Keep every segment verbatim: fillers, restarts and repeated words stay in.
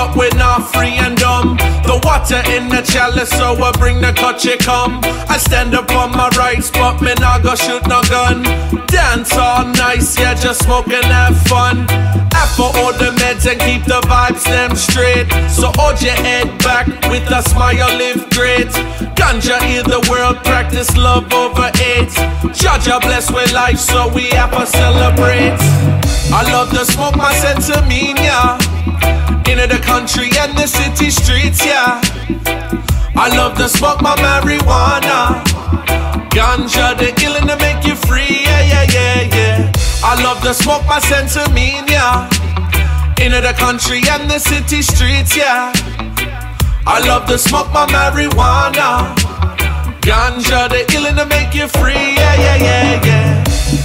but we're not free and dumb. The water in the chalice, so I bring the cutchy come. I stand up on my rights, but me not go shoot no gun. Dance all nice, yeah, just smoke and have fun. After all the meds and keep the vibes them straight. So hold your head back with a smile, live great. Ganja heal the world, practice love over hate. Jaja bless with life, so we have to celebrate. I love to smoke my sensimania in the country and the city streets, yeah. I love to smoke my marijuana. Ganja, the illin' to make you free, yeah, yeah, yeah, yeah. I love to smoke my sensimania in the country and the city streets, yeah. I love to smoke my marijuana. Ganja, the illin' to make you free, yeah, yeah, yeah, yeah.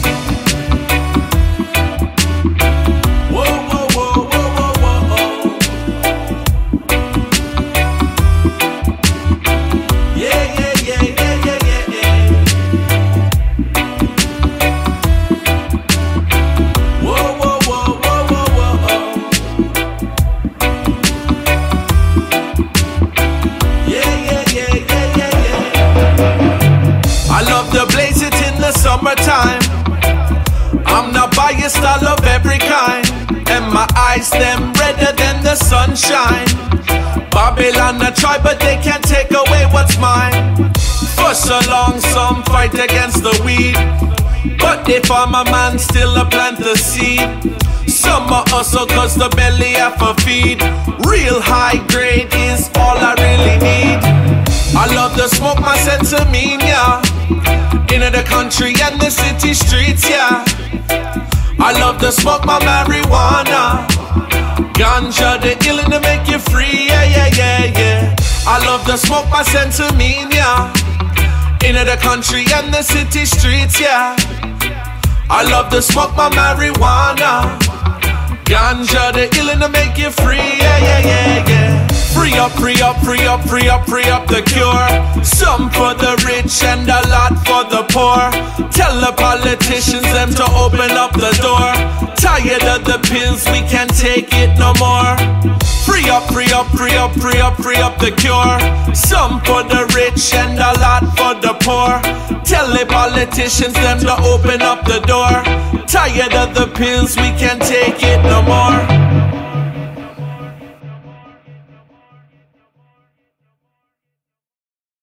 Summertime, I'm not biased, I love every kind. And my eyes, them redder than the sunshine. Babylon a try, but they can't take away what's mine. For so long, some fight against the weed, but if I'm a man, still a plant the seed. Some are hustle cause the belly have a feed. Real high grade is all I really need. I love to smoke my sensimania in the country and the city streets, yeah. I love to smoke my marijuana. Ganja, the illin' to make you free, yeah, yeah, yeah, yeah. I love to smoke my sensimania in the country and the city streets, yeah. I love to smoke my marijuana. Ganja, the illin' to make you free, yeah, yeah, yeah, yeah. Free up, free up, free up, free up, free up the cure. Some for the rich and a lot for the poor. Tell the politicians them to open up the door. Tired of the pills, we can't take it no more. Free up, free up, free up, free up, free up the cure. Some for the rich and a lot for the poor. Tell the politicians them to open up the door. Tired of the pills, we can't take it no more.